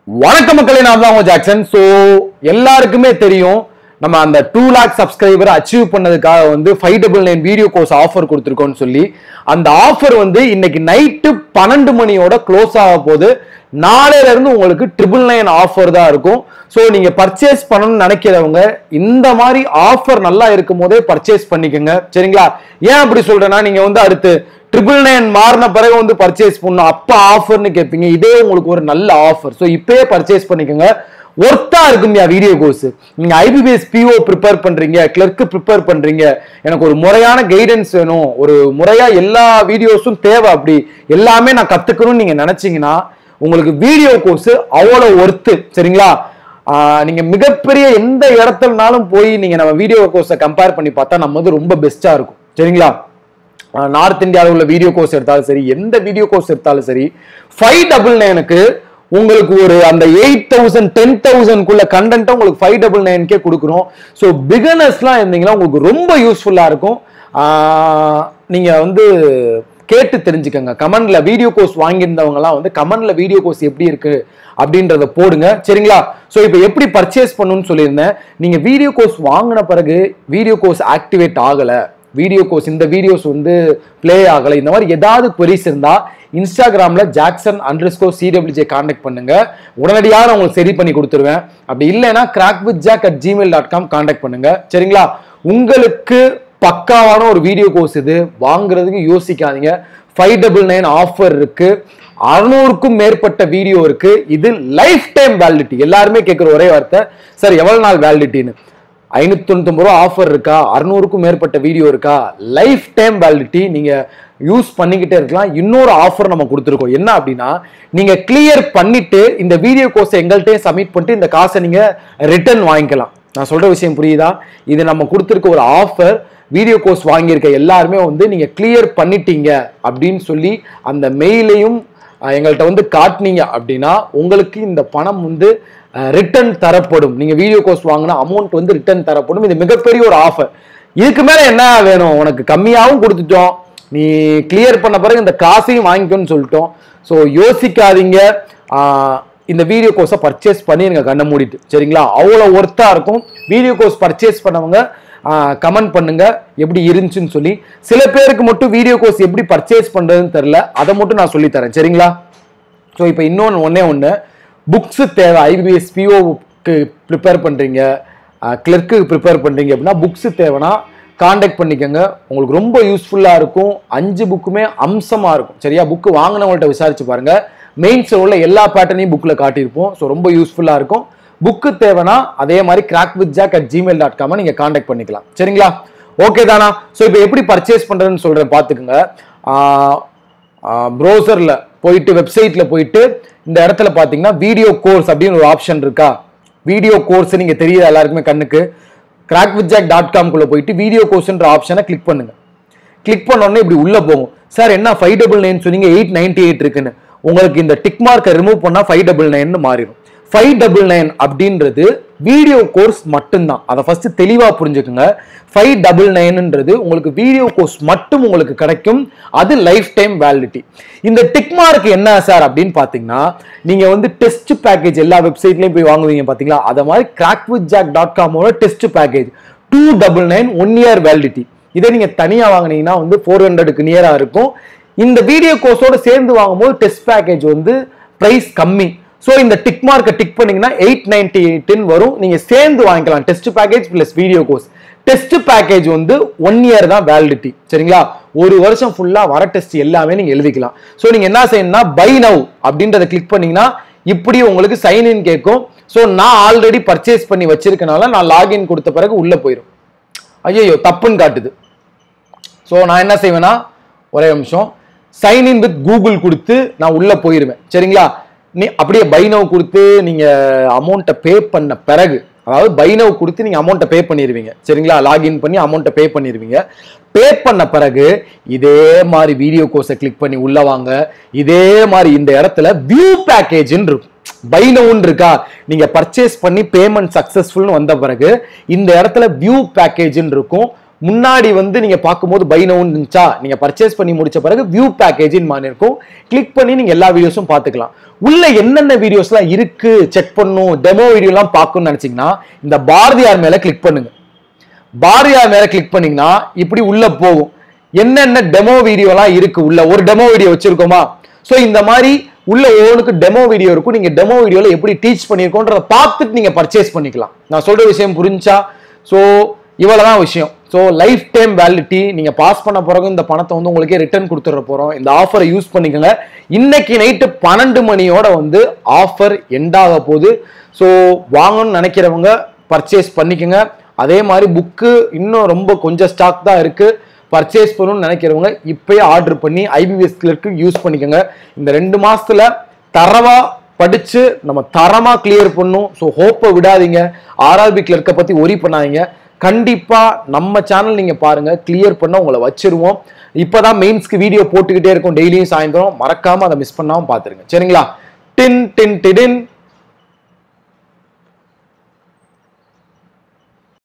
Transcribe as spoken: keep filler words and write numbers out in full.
வணக்கம் மக்களே, நான் தான் ஜாக்சன். ஸோ எல்லாருக்குமே தெரியும், நம்ம அந்த டூ லேக் சப்ஸ்கிரைபர் அச்சீவ் பண்ணதுக்காக வந்து five double nine video course offer கொடுத்துருக்கோம்னு சொல்லி, அந்த ஆஃபர் வந்து இன்னைக்கு நைட்டு பன்னெண்டு மணியோட க்ளோஸ் ஆக போது. நாளையில இருந்து உங்களுக்கு ட்ரிபிள் நைன் ஆஃபர் தான் இருக்கும். ஸோ நீங்க பர்ச்சேஸ் பண்ணணும்னு நினைக்கிறவங்க இந்த மாதிரி ஆஃபர் நல்லா இருக்கும் போதே பர்ச்சேஸ் பண்ணிக்கோங்க, சரிங்களா? ஏன் அப்படி சொல்றேன்னா, நீங்க வந்து அடுத்து ட்ரிபிள் நைன் மாறின பிறகு வந்து பர்ச்சேஸ் பண்ணணும், அப்ப ஆஃபர்னு கேட்பீங்க. இதே உங்களுக்கு ஒரு நல்ல ஆஃபர். ஸோ இப்பயே பர்ச்சேஸ் பண்ணிக்கோங்க. ஒர்த்தா இருக்கும்யா வீடியோ கோர்ஸ். நீங்க ஐபிபிஎஸ் பிஓ ப்ரிப்பேர் பண்றீங்க, கிளர்க்கு ப்ரிப்பேர் பண்றீங்க, எனக்கு ஒரு முறையான கைடன்ஸ் வேணும், ஒரு முறையா எல்லா வீடியோஸும் தேவை, அப்படி எல்லாமே நான் கத்துக்கணும்னு நீங்க நினைச்சீங்கன்னா உங்களுக்கு வீடியோ கோர்ஸ் அவ்வளவு ஒர்த்து, சரிங்களா? நீங்க மிகப்பெரிய எந்த இடத்துலனாலும் போய் நீங்க நம்ம வீடியோ கோர்ஸை கம்பேர் பண்ணி பார்த்தா நம்ம வந்து ரொம்ப பெஸ்டா இருக்கும், சரிங்களா? நார்த் இந்தியாவில் உள்ள வீடியோ கோர்ஸ் எடுத்தாலும் சரி, எந்த வீடியோ கோர்ஸ் எடுத்தாலும் சரி, ஃபைவ் டபுள் நைனுக்கு உங்களுக்கு ஒரு அந்த எயிட் தௌசண்ட் டென் தௌசண்ட்குள்ள கண்டென்ட்டை உங்களுக்கு ஃபைவ் டபுள் நைன்கே கொடுக்குறோம். ஸோ பிகினர்ஸ்லாம் இருந்தீங்கன்னா உங்களுக்கு ரொம்ப யூஸ்ஃபுல்லா இருக்கும். நீங்க வந்து கேட்டு தெரிஞ்சுக்கோங்க. கமெண்ட்ல வீடியோ கோர்ஸ் வாங்கியிருந்தவங்கலாம் வந்து கமெண்ட்ல வீடியோ கோர்ஸ் எப்படி இருக்கு அப்படின்றத போடுங்க, சரிங்களா? ஸோ இப்போ எப்படி பர்ச்சேஸ் பண்ணணும்னு சொல்லியிருந்தேன். நீங்க வீடியோ கோர்ஸ் வாங்கின பிறகு வீடியோ கோர்ஸ் ஆக்டிவேட் ஆகலை, வீடியோ கோர்ஸ் இந்த வீடியோஸ் வந்து பிளே ஆகலை, இந்த மாதிரி ஏதாவது queries இருந்தா இன்ஸ்டாகிராம்ல Jackson under score CWJ contact பண்ணுங்க. உடனடியாக நான் உங்களுக்கு சரி பண்ணி கொடுத்துருவேன். அப்படி இல்லைன்னா crack with Jack at Gmail dot com contact பண்ணுங்க, சரிங்களா? உங்களுக்கு பக்காவான ஒரு வீடியோ கோர்ஸ் இது, வாங்குறதுக்கு யோசிக்காதீங்க. ஃபைவ் டபுள் நைன் ஆஃபர் இருக்கு, அறுநூறுக்கும் மேற்பட்ட வீடியோ இருக்கு. இது லைஃப் டைம் வேலிடிட்டி. எல்லாருமே கேட்குற ஒரே வார்த்தை, சார் எவ்வளவு நாள் வேலிடிட்டின்னு. ஐநூத்தி தொண்ணூத்தி ஒன்பது ரூபா ஆஃபர் இருக்கா, அறுநூறுக்கும் மேற்பட்ட வீடியோ இருக்கா, லைஃப் டைம் வேலிடிட்டி, நீங்க யூஸ் பண்ணிக்கிட்டே இருக்கலாம். இன்னொரு ஆஃபர் நம்ம கொடுத்துருக்கோம். என்ன அப்படின்னா, நீங்க கிளியர் பண்ணிட்டு இந்த வீடியோ கோர்ஸ் எங்கள்கிட்ட சப்மிட் பண்ணிட்டு இந்த காசை நீங்க ரிட்டர்ன் வாங்கிக்கலாம். நான் சொல்ற விஷயம் புரியுதா? இது நம்ம கொடுத்துருக்க ஒரு ஆஃபர். வீடியோ கோர்ஸ் வாங்கியிருக்க எல்லாருமே வந்து நீங்க கிளியர் பண்ணிட்டீங்க அப்படின்னு சொல்லி அந்த மெயிலையும் எங்கள்கிட்ட வந்து காட்டினீங்க அப்படின்னா உங்களுக்கு இந்த பணம் வந்து ரிட்டர்ன் தரப்படும். நீங்க வீடியோ கோர்ஸ் வாங்கினா அமௌண்ட் வந்து ரிட்டர்ன் தரப்படும். இது மிகப்பெரிய ஒரு ஆஃபர். இதுக்கு மேல என்ன வேணும்? உனக்கு கம்மியாகவும் கொடுத்துட்டோம், நீ கிளியர் பண்ண பிறகு இந்த காசையும் வாங்கிக்கணும்னு சொல்லிட்டோம். ஸோ யோசிக்காதீங்க, இந்த வீடியோ கோர்ஸை பர்ச்சேஸ் பண்ணிருங்க கண்ணை மூடிட்டு, சரிங்களா? அவ்வளோ ஒர்த்தா இருக்கும். வீடியோ கோர்ஸ் பர்ச்சேஸ் பண்ணவங்க கமெண்ட் பண்ணுங்க எப்படி இருந்துச்சுன்னு சொல்லி. சில பேருக்கு மட்டும் வீடியோ கோர்ஸ் எப்படி பர்ச்சேஸ் பண்றதுன்னு தெரியல, அதை மட்டும் நான் சொல்லி தரேன், சரிங்களா? ஸோ இப்போ இன்னொன்று ஒன்னே ஒன்று, புக்ஸ் தேவை. ஐபிபிஎஸ் பிஓக்கு ப்ரிப்பேர் பண்றீங்க, கிளர்க்கு ப்ரிப்பேர் பண்றீங்க அப்படின்னா புக்ஸ் தேவைன்னா கான்டாக்ட் பண்ணிக்கோங்க. உங்களுக்கு ரொம்ப யூஸ்ஃபுல்லா இருக்கும். அஞ்சு புக்குமே அம்சமா இருக்கும், சரியா? புக்கு வாங்கினவங்கள்ட்ட விசாரிச்சு பாருங்க. மெயின்ஸ் உள்ள எல்லா பேட்டர்னையும் புக்ல காட்டியிருப்போம். ஸோ ரொம்ப யூஸ்ஃபுல்லா இருக்கும். புக்கு தேவைன்னா அதே மாதிரி crack with Jack at Gmail dot com நீங்க கான்டாக்ட் பண்ணிக்கலாம், சரிங்களா? ஓகே தானா? ஸோ இப்போ எப்படி பர்ச்சேஸ் பண்றதுன்னு சொல்றேன், பார்த்துக்குங்க. ப்ரௌசர்ல போயிட்டு வெப்சைட்ல போயிட்டு இந்த இடத்துல பாத்தீங்கன்னா வீடியோ கோர்ஸ் அப்படின்னு ஒரு ஆப்ஷன் இருக்கா? வீடியோ கோர்ஸ் நீங்க தெரியுது எல்லாருக்குமே கண்ணுக்கு. Crack with Jack dot com குள்ள போயிட்டு வீடியோ கோர்ஸ்ன்ற ஆப்ஷனை கிளிக் பண்ணுங்க. கிளிக் பண்ண உடனே இப்படி உள்ள போகும். சார் என்ன ஃபைவ் டபுள் நைன் சொன்னீங்க, எயிட் நைன்டி எயிட் இருக்குன்னு. உங்களுக்கு இந்த டிக் மார்க்கை ரிமூவ் பண்ணா ஃபைவ் டபுள் நைன் மாறிடும். ஃபைவ் டபுள் நைன் அப்படின்றது வீடியோ கோர்ஸ் மட்டும்தான். அதை ஃபர்ஸ்ட் தெளிவா புரிஞ்சுக்குங்க. ஃபைவ் டபுள் நைன்ன்றது உங்களுக்கு வீடியோ கோர்ஸ் மட்டும் உங்களுக்கு கிடைக்கும். அது லைஃப் டைம் வேலிடிட்டி. இந்த டிக் மார்க் என்ன சார் அப்படின்னு பாத்தீங்கன்னா, நீங்க வந்து டெஸ்ட் பேக்கேஜ் எல்லா வெப்சைட்லயும் போய் வாங்குவீங்க பாத்தீங்களா, அத மாதிரி கிராக் வித் ஜாக் டாட் காமோட test package two double nine one year validity. இதை நீங்க தனியா வாங்கினீங்கன்னா வந்து ஃபோர் ஹண்ட்ரடுக்கு நியரா இருக்கும். இந்த வீடியோ கோர்ஸோட சேர்ந்து வாங்கும்போது டெஸ்ட் பேக்கேஜ் வந்து பிரைஸ் கம்மி. ஸோ இந்த டிக் மார்க்கை டிக் பண்ணீங்கன்னா எயிட் நைன்டி எயிட் வரும். நீங்க சேர்ந்து வாங்கிக்கலாம் test package plus video course. Test package வந்து ஒன் இயர் தான் வேலிடிட்டி, சரிங்களா? ஒரு வருஷம் ஃபுல்லா வர டெஸ்ட் எல்லாமே நீங்க எழுதிக்கலாம். ஸோ நீங்க என்ன செய்யணும்னா, பை நவ் அப்படின்றத கிளிக் பண்ணீங்கன்னா இப்படி உங்களுக்கு சைன் இன் கேட்கும். ஸோ நான் ஆல்ரெடி பர்ச்சேஸ் பண்ணி வச்சிருக்கனால நான் லாகின் கொடுத்த பிறகு உள்ள போயிடும். ஐயோ தப்புன்னு காட்டுது. ஸோ நான் என்ன செய்வேன்னா, ஒரே நிமிஷம், சைன் இன் வித் கூகுள் கொடுத்து நான் உள்ள போயிருவேன், சரிங்களா? நீ அப்படியே பைனவ் கொடுத்து நீங்க அமௌண்ட்டை பே பண்ண பிறகு, அதாவது பைனவ் கொடுத்து நீங்க அமௌண்ட்டை பே பண்ணிடுவீங்க, சரிங்களா? லாகின் பண்ணி அமௌண்ட்டை பே பண்ணிடுவீங்க. பே பண்ண பிறகு இதே மாதிரி வீடியோ கோர்ஸை கிளிக் பண்ணி உள்ள வாங்க. இதே மாதிரி இந்த இடத்துல வியூ பேக்கேஜ்ன்னு இருக்கும். பைனவுன்னு இருக்கா, நீங்க பர்ச்சேஸ் பண்ணி பேமெண்ட் சக்சஸ்ஃபுல்னு வந்த பிறகு இந்த இடத்துல வியூ பேக்கேஜ்ன்னு இருக்கும். முன்னாடி வந்து நீங்க பார்க்கும்போது பை நவுன்னு இருந்துச்சா, நீங்க பர்ச்சேஸ் பண்ணி முடிச்ச பிறகு வியூ பேக்கேஜின் மாதிரி இருக்கும். கிளிக் பண்ணி நீங்க எல்லா வீடியோஸும் பார்த்துக்கலாம். உள்ள என்னென்ன வீடியோஸ்லாம் இருக்கு செக் பண்ணும், டெமோ வீடியோலாம் பார்க்கணும்னு நினைச்சீங்கன்னா இந்த பாரதியார் மேல கிளிக் பண்ணுங்க. பாரதியார் மேல கிளிக் பண்ணீங்கன்னா இப்படி உள்ள போகும். என்னென்ன டெமோ வீடியோலாம் இருக்கு, உள்ள ஒரு டெமோ வீடியோ வச்சிருக்கோமா. ஸோ இந்த மாதிரி உள்ள ஒவ்வொன்றுக்கு டெமோ வீடியோ இருக்கும். நீங்க டெமோ வீடியோல எப்படி டீச் பண்ணிருக்கோன்றத பார்த்துட்டு நீங்க பர்ச்சேஸ் பண்ணிக்கலாம். நான் சொல்ற விஷயம் புரிஞ்சா? ஸோ இவ்வளவுதான் விஷயம். ஸோ லைஃப் டைம் வேலிடிட்டி, நீங்க பாஸ் பண்ண பிறகு இந்த பணத்தை வந்து உங்களுக்கே ரிட்டர்ன் கொடுத்துட போறோம். இந்த ஆஃபரை யூஸ் பண்ணிக்கோங்க. இன்னைக்கு நைட்டு பன்னெண்டு மணியோட வந்து ஆஃபர் எண்ட் ஆக போகுது. ஸோ வாங்கணும்னு நினைக்கிறவங்க பர்ச்சேஸ் பண்ணிக்கோங்க. அதே மாதிரி புக்கு இன்னும் ரொம்ப கொஞ்சம் ஸ்டாக் தான் இருக்கு. பர்ச்சேஸ் பண்ணணும்னு நினைக்கிறவங்க இப்பயே ஆர்டர் பண்ணி ஐபிஎஸ் கிளர்க்கு யூஸ் பண்ணிக்கோங்க. இந்த ரெண்டு மாசத்துல தரவா படிச்சு நம்ம தரமா கிளியர் பண்ணும். ஸோ ஹோப்பை விடாதீங்க. ஆர்ஆர்பி கிளர்க்கை பத்தி ஒரி பண்ணாதீங்க. கண்டிப்பா நம்ம சேனல் நீங்க பாருங்க, கிளியர் பண்ண உங்களை வச்சிருவோம். இப்பதான் மெயின்ஸ்க்கு வீடியோ போட்டுக்கிட்டே இருக்கும் டெய்லியும் சாயந்தரம். மறக்காம அதை மிஸ் பண்ணாம பாத்துருங்க. சரிங்களா? டின் டின் டின்